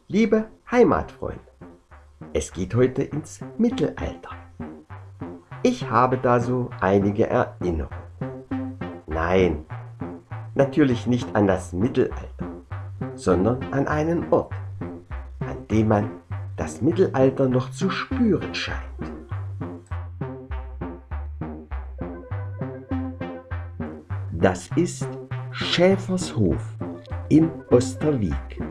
Liebe Heimatfreunde, es geht heute ins Mittelalter. Ich habe da so einige Erinnerungen. Nein, natürlich nicht an das Mittelalter, sondern an einen Ort, an dem man das Mittelalter noch zu spüren scheint. Das ist Schäfershof in Osterwieck.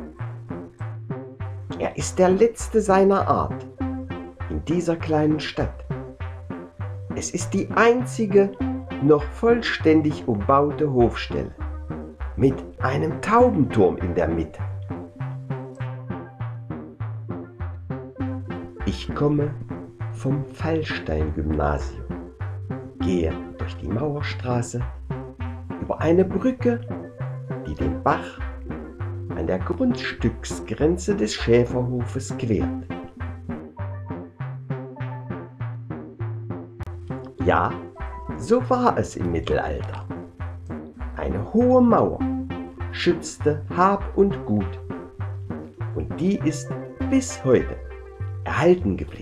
Er ist der letzte seiner Art in dieser kleinen Stadt. Es ist die einzige noch vollständig umbaute Hofstelle mit einem Taubenturm in der Mitte. Ich komme vom Fallstein-Gymnasium, gehe durch die Mauerstraße, über eine Brücke, die den Bach an der Grundstücksgrenze des Schäferhofes quert. Ja, so war es im Mittelalter. Eine hohe Mauer schützte Hab und Gut und die ist bis heute erhalten geblieben.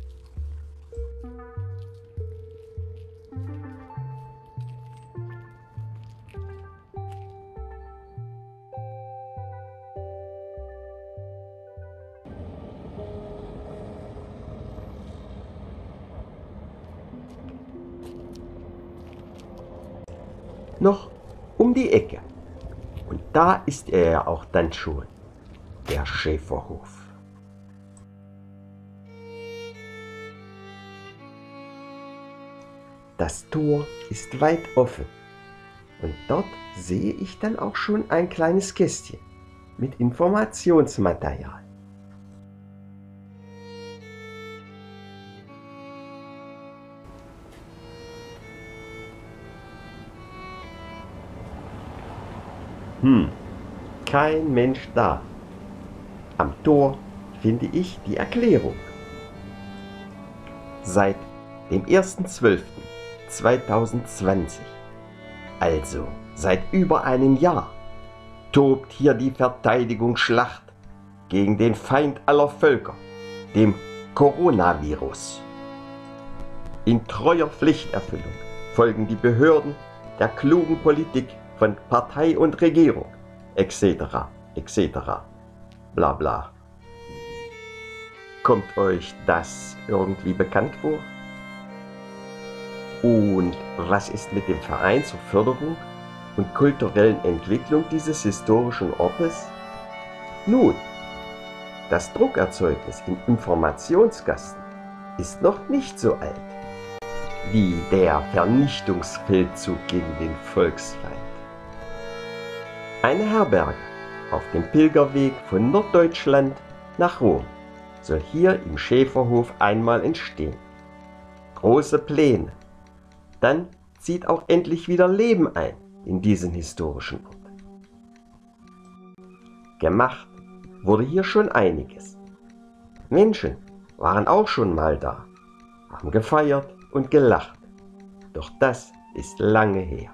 Noch um die Ecke. Und da ist er ja auch dann schon, der Schäferhof. Das Tor ist weit offen und dort sehe ich dann auch schon ein kleines Kästchen mit Informationsmaterial. Kein Mensch da. Am Tor finde ich die Erklärung. Seit dem 1.12.2020, also seit über einem Jahr, tobt hier die Verteidigungsschlacht gegen den Feind aller Völker, dem Coronavirus. In treuer Pflichterfüllung folgen die Behörden der klugen Politik von Partei und Regierung, etc., etc., bla bla. Kommt euch das irgendwie bekannt vor? Und was ist mit dem Verein zur Förderung und kulturellen Entwicklung dieses historischen Ortes? Nun, das Druckerzeugnis im Informationskasten ist noch nicht so alt wie der Vernichtungsfeldzug gegen den Volksfeind. Eine Herberge auf dem Pilgerweg von Norddeutschland nach Rom soll hier im Schäferhof einmal entstehen. Große Pläne. Dann zieht auch endlich wieder Leben ein in diesen historischen Ort. Gemacht wurde hier schon einiges. Menschen waren auch schon mal da, haben gefeiert und gelacht. Doch das ist lange her.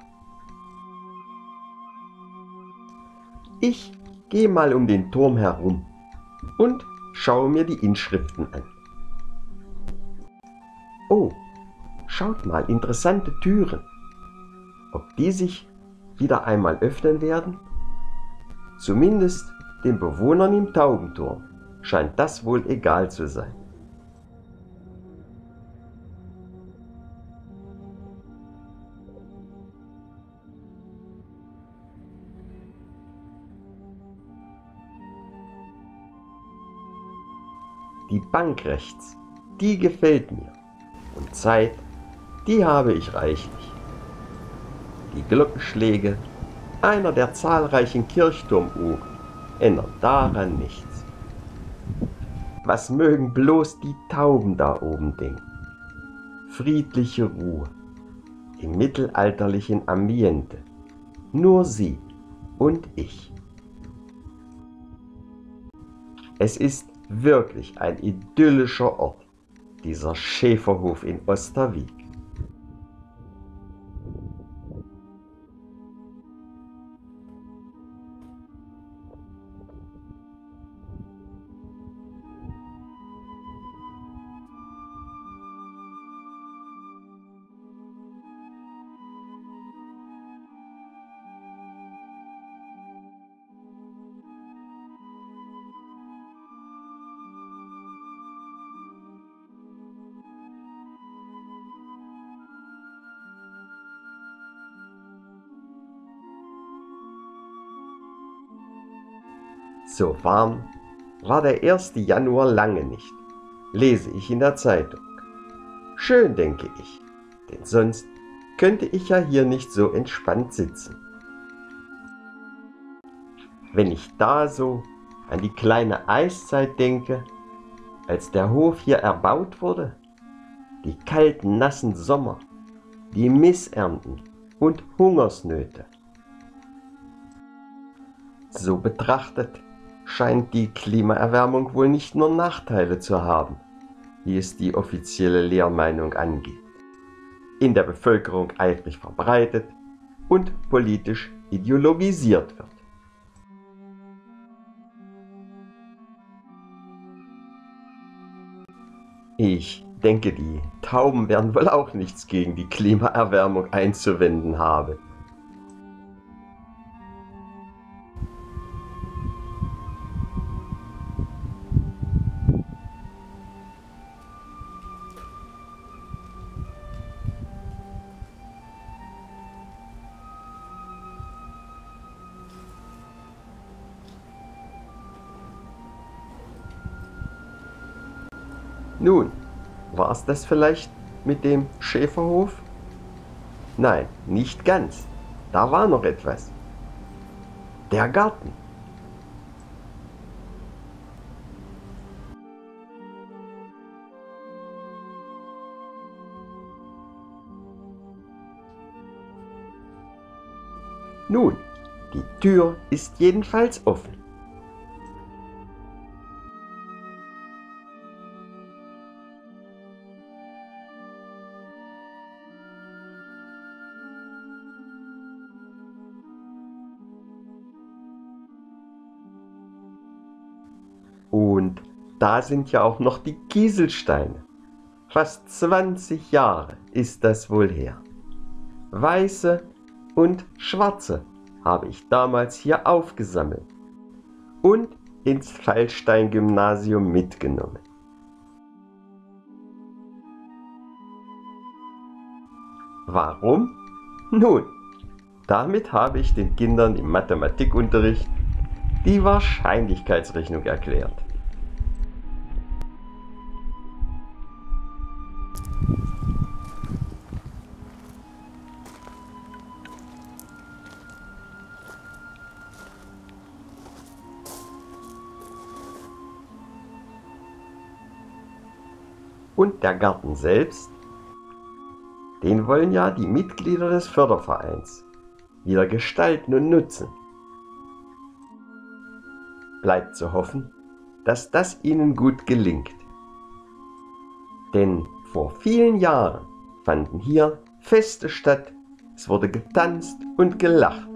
Ich gehe mal um den Turm herum und schaue mir die Inschriften an. Oh, schaut mal, interessante Türen. Ob die sich wieder einmal öffnen werden? Zumindest den Bewohnern im Taubenturm scheint das wohl egal zu sein. Die Bank rechts, die gefällt mir. Und Zeit, die habe ich reichlich. Die Glockenschläge einer der zahlreichen Kirchturmuhren ändern daran nichts. Was mögen bloß die Tauben da oben denken? Friedliche Ruhe im mittelalterlichen Ambiente. Nur sie und ich. Es ist wirklich ein idyllischer Ort, dieser Schäferhof in Osterwieck. So warm war der 1. Januar lange nicht, lese ich in der Zeitung. Schön, denke ich, denn sonst könnte ich ja hier nicht so entspannt sitzen. Wenn ich da so an die kleine Eiszeit denke, als der Hof hier erbaut wurde, die kalten, nassen Sommer, die Missernten und Hungersnöte. So betrachtet scheint die Klimaerwärmung wohl nicht nur Nachteile zu haben, wie es die offizielle Lehrmeinung angeht, in der Bevölkerung eifrig verbreitet und politisch ideologisiert wird. Ich denke, die Tauben werden wohl auch nichts gegen die Klimaerwärmung einzuwenden haben. Nun, war es das vielleicht mit dem Schäferhof? Nein, nicht ganz. Da war noch etwas. Der Garten. Nun, die Tür ist jedenfalls offen. Und da sind ja auch noch die Kieselsteine. Fast 20 Jahre ist das wohl her. Weiße und schwarze habe ich damals hier aufgesammelt und ins Fallstein-Gymnasium mitgenommen. Warum? Nun, damit habe ich den Kindern im Mathematikunterricht die Wahrscheinlichkeitsrechnung erklärt. Und der Garten selbst, den wollen ja die Mitglieder des Fördervereins wieder gestalten und nutzen. Bleibt zu hoffen, dass das ihnen gut gelingt. Denn vor vielen Jahren fanden hier Feste statt, es wurde getanzt und gelacht.